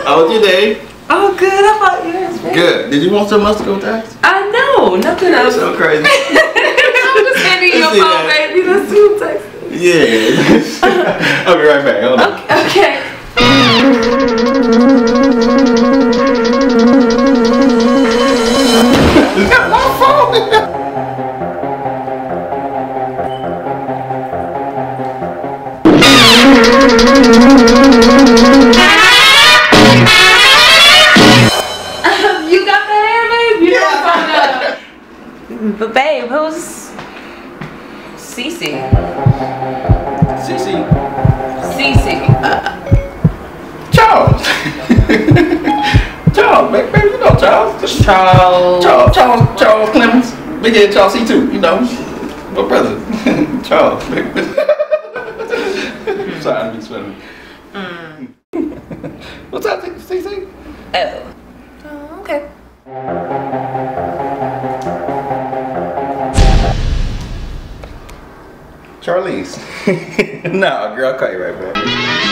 How was your day? Oh, good. How about yours, baby? Good. Did you want some muscle tax? I know. Nothing else. So crazy. I'm just handing you your phone, baby. That's too texting. Yeah. I'll be right back. Hold on. Okay. Is that my phone? You got that hair, babe? Yeah. But babe, who's Cece? Cece. Charles. Charles, baby, you know Charles. Charles Clemmons. Big head Charles C2, you know. My brother. Charles, baby. Sorry, I'm just swimming. What's up, Cece? Oh, okay. Charlize. No, girl, I'll call you right back.